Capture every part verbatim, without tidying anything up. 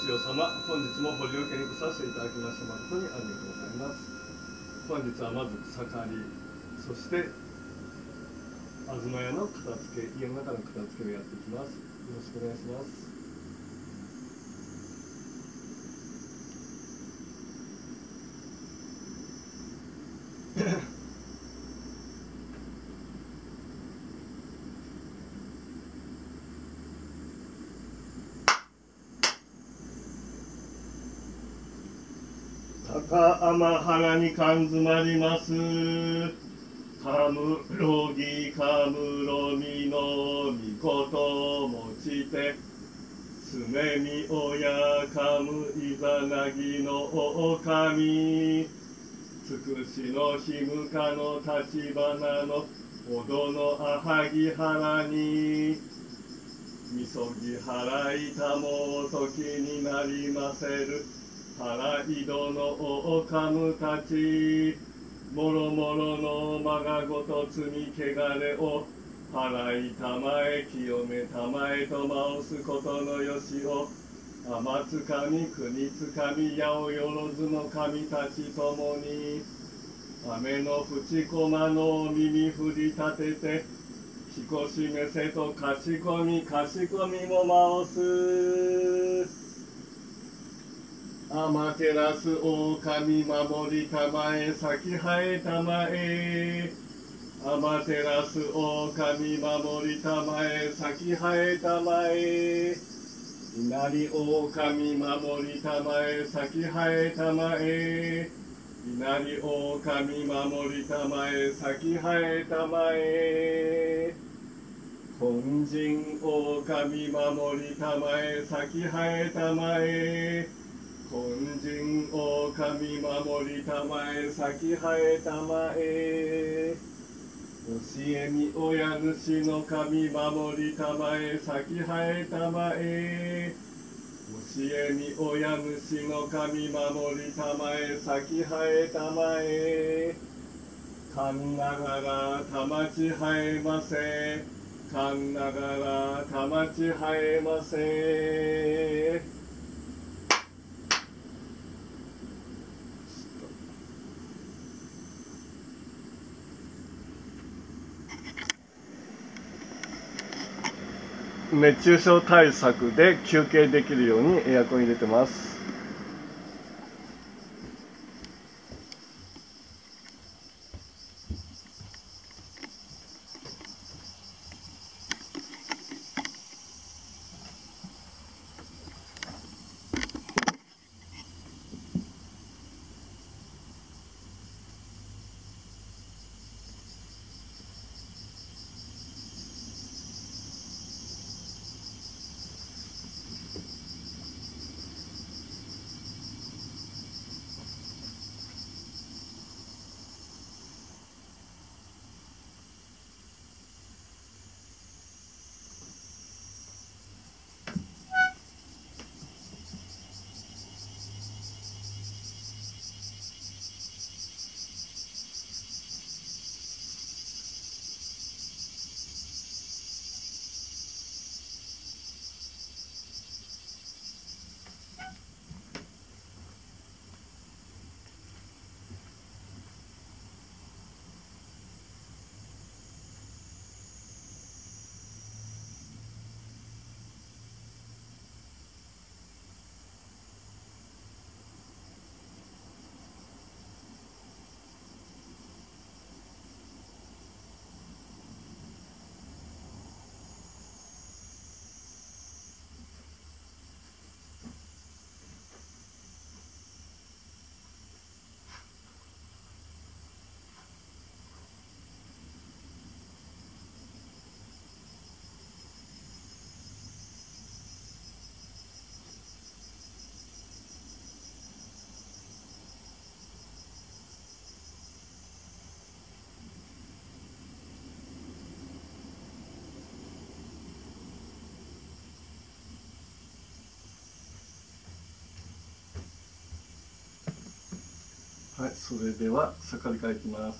千代様、本日もご利用けに来させていただきまして誠にありがとうございます。本日はまず草刈り、そして東屋の片付け、家の中の片付けをやっていきます。よろしくお願いします。高天原に感づまります。かむろぎかむろみのみこともちて、すねみ親かむいざなぎのおおかみ、つくしのひむかのたちばなのおどのあはぎはらに、みそぎ払いたもときになりませる腹井戸のおかむたち、もろもろのまがごと積みけがれを払いたまえ清めたまえと申すことのよしを、天つかみ国つかみ八百万の神たちともに、雨の淵駒の耳振り立てて、ひこしめせとかしこみかしこみも回す。天照らす狼守りたまえ咲き生えたまえ、天照らす狼守りたまえ咲き生えたまえ、稲荷狼守りたまえ咲き生えたまえ、稲荷狼守りたまえ咲き生えたまえ、本陣狼守りたまえ咲き生えたまえ、本陣狼守りたまえ咲き生えたまえ、教えみ親主の神守りたまえ咲き生えたまえ、教えみ親主の神守りたまえ咲き生えたまえ、かんながらたまち生えませ、かんながらたまち生えませ。熱中症対策で休憩できるようにエアコン入れてます。はい、それでは草刈りからいきます。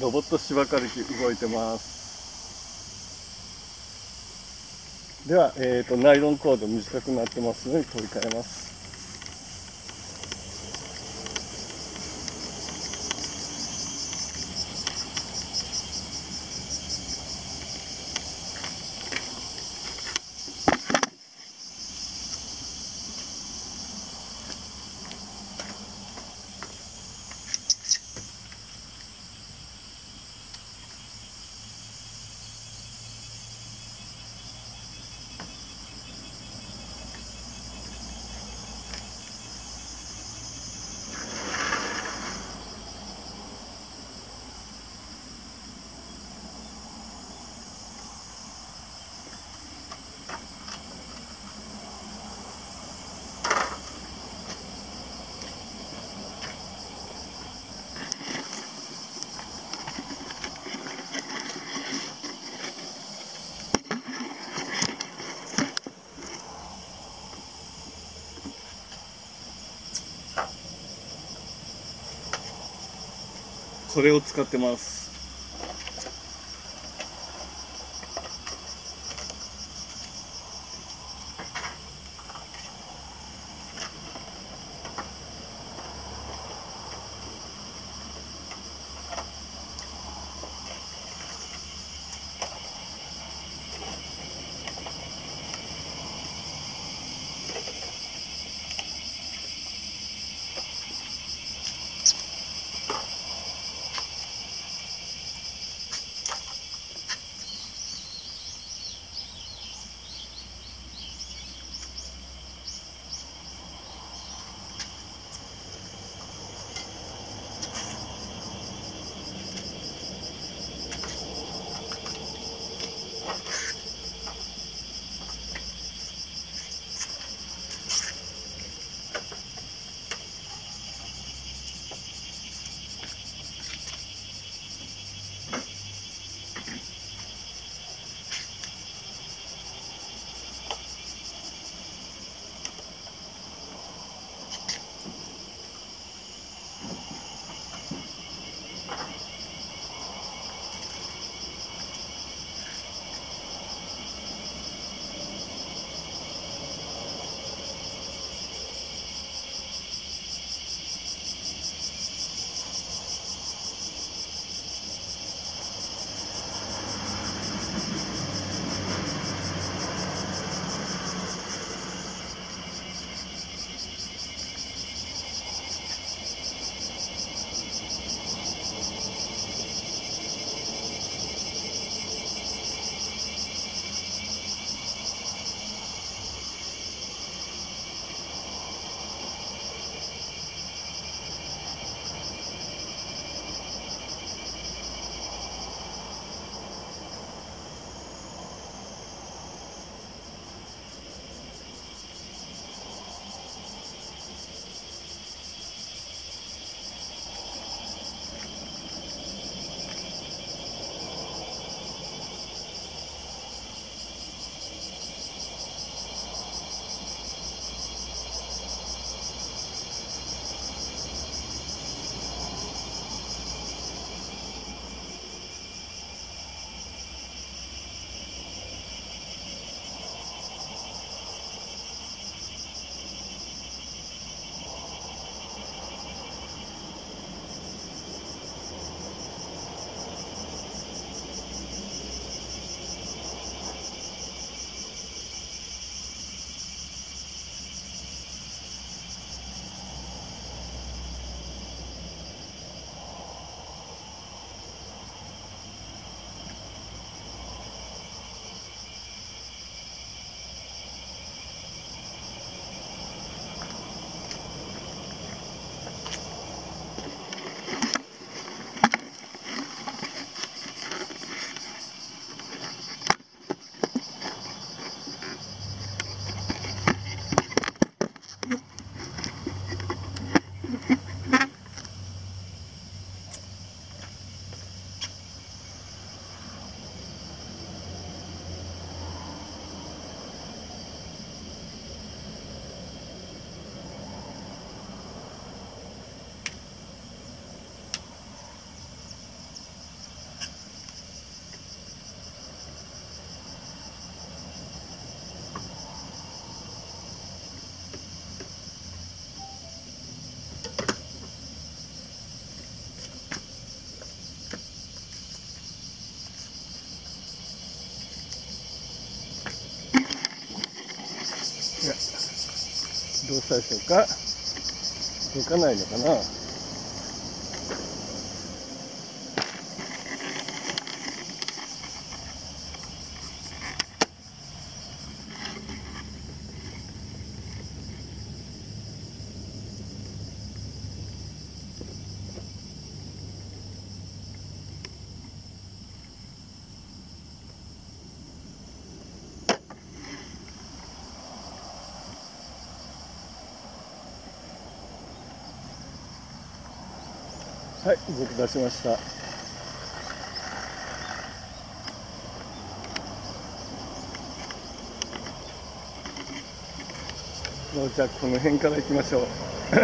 ロボット芝刈り機動いてます。では、えーと、ナイロンコード短くなってますので取り替えます。これを使ってます。 どうしたでしょうか。動かないのかな。はい、動き出しました。じゃあこの辺から行きましょう。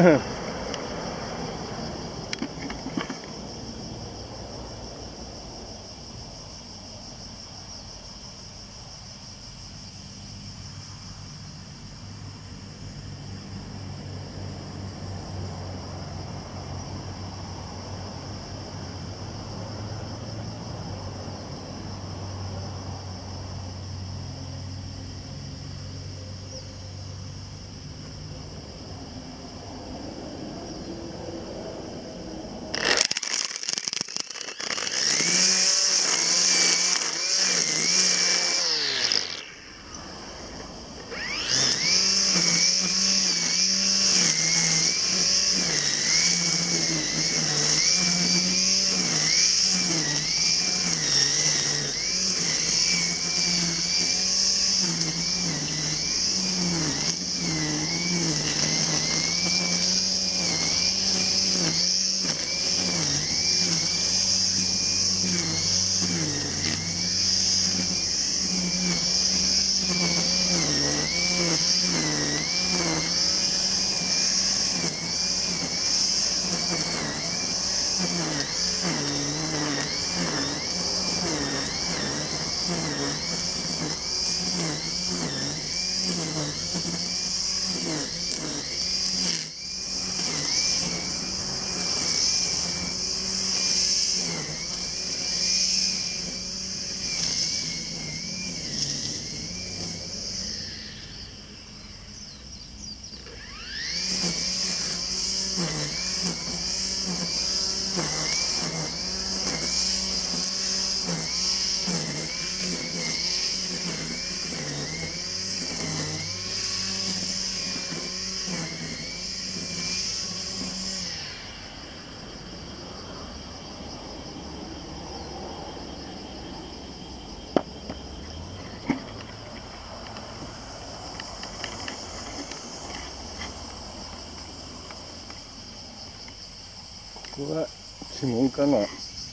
ここは鬼門かな。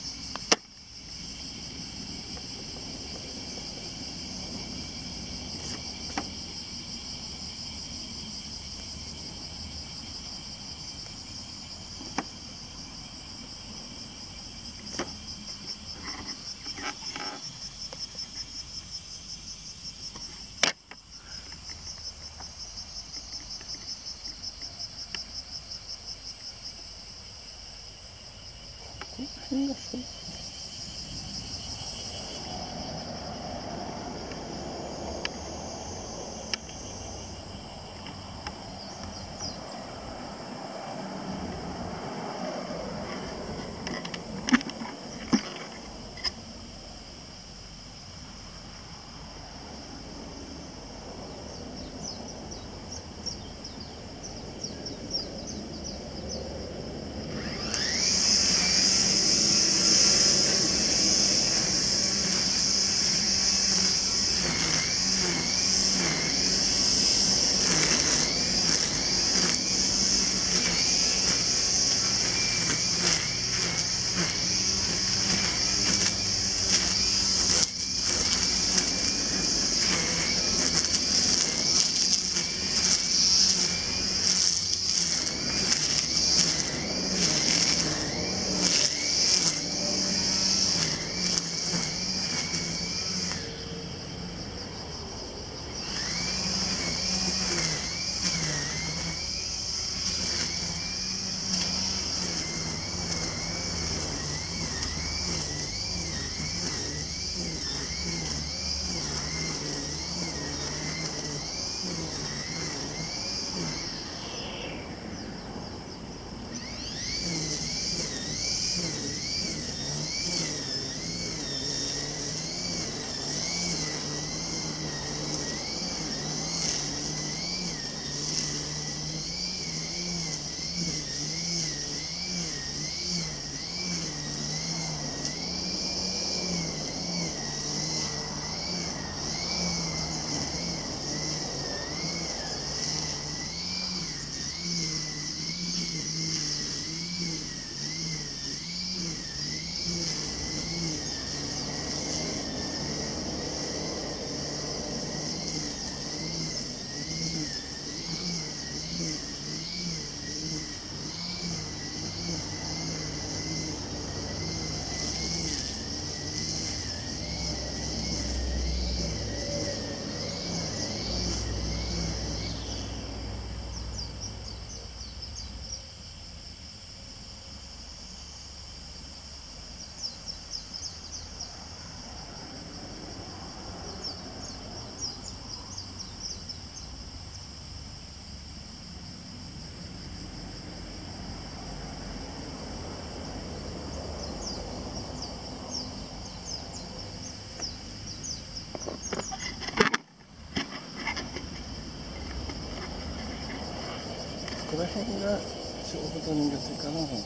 こんなそうこら辺がちょうど苦手かな。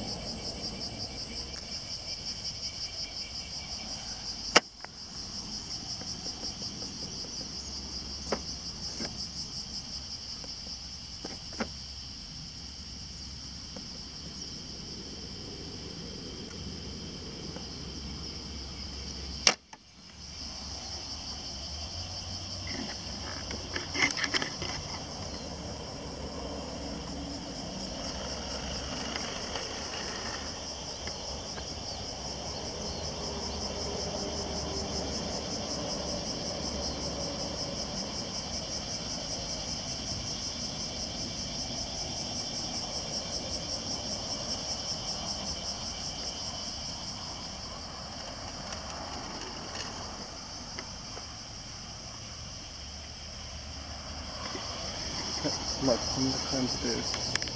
まあこんな感じです。